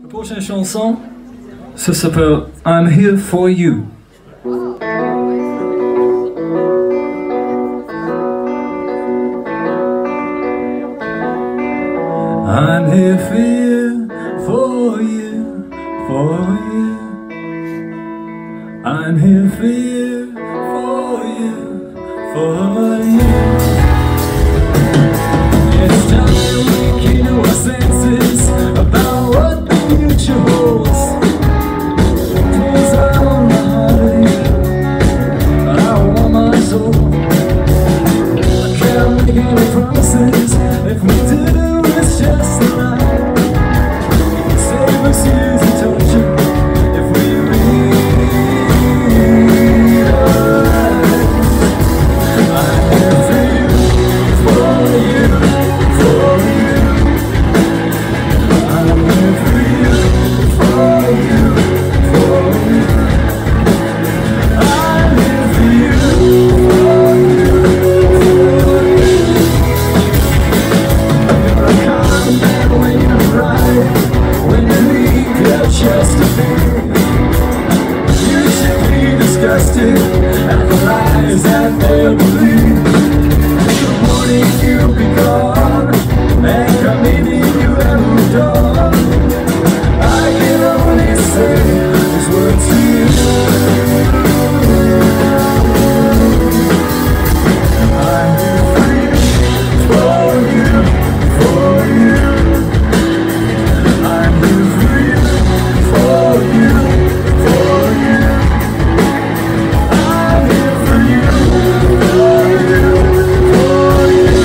La prochaine chanson, ça s'appelle I'm Here For You. I'm here for you, for you, for you. I'm here for you, for you, for you. It's time we came to our senses about what the future holds. Pulls on my heart, I want my soul. I can't make any promises. If we do, it's just a lie. Save us years of torture if we read our lives. I'm here for you, for you, for you. I'm here for you, for you, for you. I'm here for you, for you, for you. You're a calm man when you cry, when you leave your chest to be. You should be disgusted at the lies that they believe. The morning you'll be gone, and come meeting you at the door. I can only say these words to you. I'm here for you, for you. I'm here for you, for you, for you. I'm here for you, for you, for you.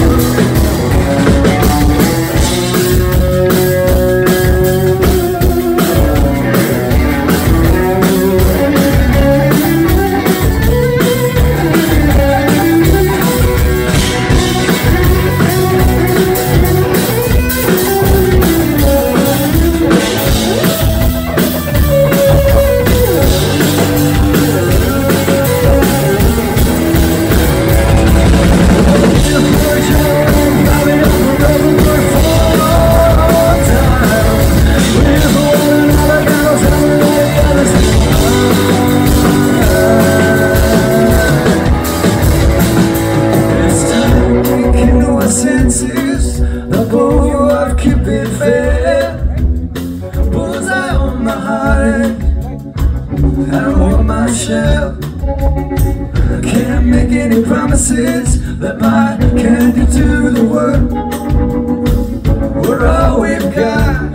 Senses, the bow of Cupid fair, bullseye on my heart, I don't want my shell. I can't make any promises that my candy to the world. We're all we've got.